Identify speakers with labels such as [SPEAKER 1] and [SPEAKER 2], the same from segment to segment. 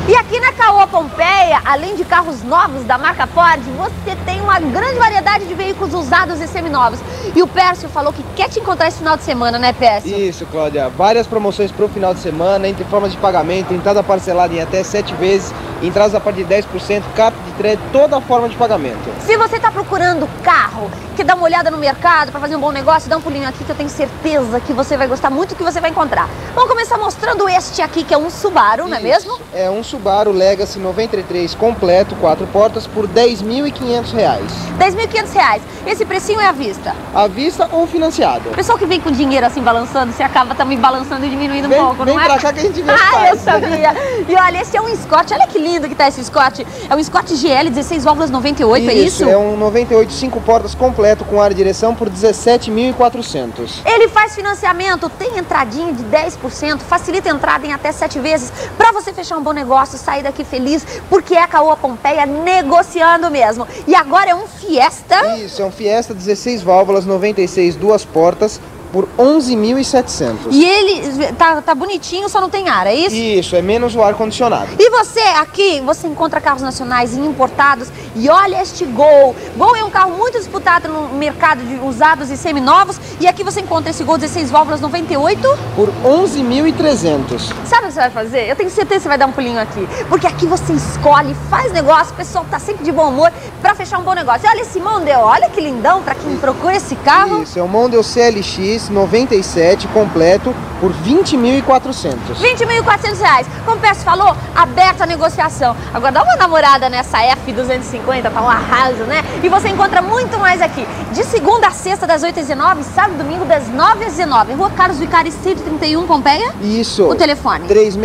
[SPEAKER 1] E aqui na Caoa Pompeia, além de carros novos da marca Ford, você tem uma grande variedade de veículos usados e seminovos. E o Pércio falou que quer te encontrar esse final de semana, né, Pércio?
[SPEAKER 2] Isso, Cláudia. Várias promoções para o final de semana, entre formas de pagamento, entrada parcelada em até 7 vezes, entradas a partir de 10%, cap de crédito, toda a forma de pagamento.
[SPEAKER 1] Se você está procurando carro, quer dar uma olhada no mercado para fazer um bom negócio, dá um pulinho aqui que eu tenho certeza que você vai gostar muito do que você vai encontrar. Vamos começar mostrando este aqui, que é um Subaru, não é mesmo?
[SPEAKER 2] É um Subaru Legacy 93 completo, 4 portas, por R$10.500.
[SPEAKER 1] R$10.500. Esse precinho é à vista?
[SPEAKER 2] À vista ou financiado?
[SPEAKER 1] O pessoal que vem com dinheiro assim balançando, você acaba também balançando e diminuindo um pouco, não é?
[SPEAKER 2] Vem pra cá que a gente vê.
[SPEAKER 1] Eu sabia. E olha, esse é um Scott, olha que lindo que tá esse Scott. É um Scott GL 16 válvulas 98, é isso?
[SPEAKER 2] É um 98 5 portas completo com ar e direção por R$17.400.
[SPEAKER 1] Ele faz financiamento, tem entradinha de 10%, facilita a entrada em até 7 vezes, pra você fechar um bom negócio, sair daqui feliz, porque é a Caoa Pompeia negociando mesmo. E agora é um Fiesta?
[SPEAKER 2] Isso, é um Fiesta 16 válvulas 96 duas portas, por R$11.700.
[SPEAKER 1] E ele tá bonitinho, só não tem ar, é isso?
[SPEAKER 2] Isso, é menos o ar-condicionado.
[SPEAKER 1] E você, aqui, você encontra carros nacionais e importados. E olha este Gol. Gol é um carro muito disputado no mercado de usados e seminovos. E aqui você encontra esse Gol 16 válvulas 98.
[SPEAKER 2] Por R$11.300.
[SPEAKER 1] Sabe o que você vai fazer? Eu tenho certeza que você vai dar um pulinho aqui. Porque aqui você escolhe, faz negócio, o pessoal tá sempre de bom humor pra fechar um bom negócio. E olha esse Mondeo, olha que lindão pra quem procura esse carro.
[SPEAKER 2] Isso, é um Mondeo CLX 97 completo por R$20.400.
[SPEAKER 1] R$20.400. Como o Pércio falou, aberto a negociação. Agora dá uma namorada nessa F250, tá um arraso, né? E você encontra muito mais aqui. De segunda a sexta, das 8 às 19, sábado e domingo, das 9 às 19. Rua Carlos Vicari, 131, Pompeia.
[SPEAKER 2] Isso.
[SPEAKER 1] O telefone.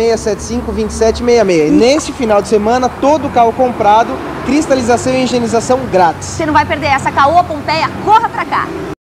[SPEAKER 2] 3675-2766. E nesse final de semana, todo carro comprado, cristalização e higienização grátis.
[SPEAKER 1] Você não vai perder essa. Caoa Pompeia, corra pra cá.